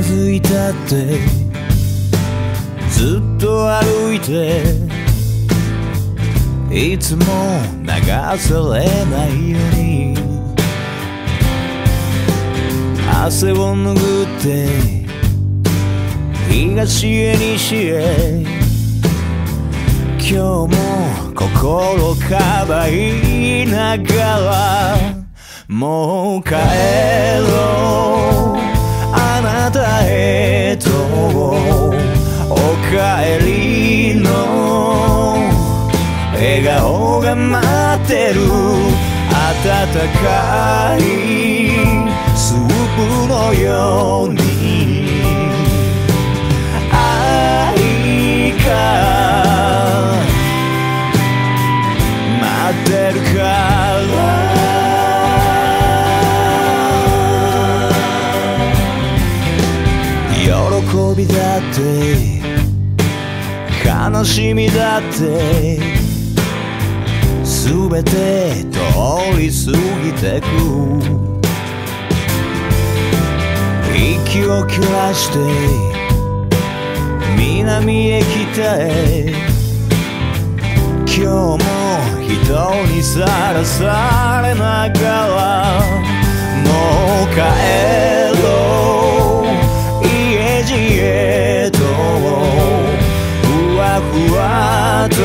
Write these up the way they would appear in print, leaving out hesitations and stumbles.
づいたってずっと歩いていつも流されないように汗を拭って東へ西へ今日も心かばいながらもう帰ろうあなたへとお帰りの笑顔が待ってる温かいスープのように愛が待ってるから喜びだって悲しみだってすべて通り過ぎてく息を切らして南へ北へ今日も人にさらされながらもう帰ろう家路へとふわふわと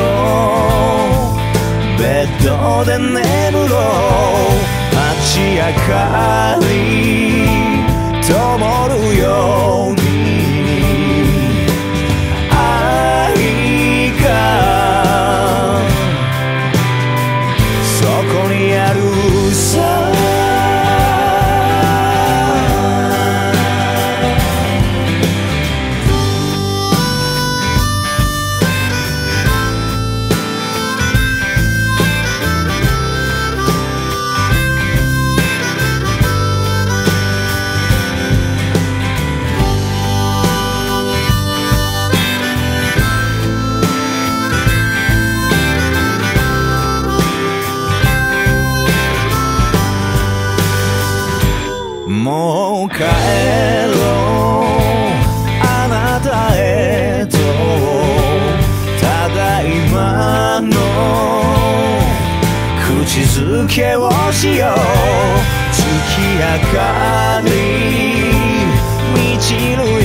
ベッドで眠ろう街明かり灯るように愛がそこにあるさもう帰ろうあなたへとただいまの口づけをしよう月明かり満ちる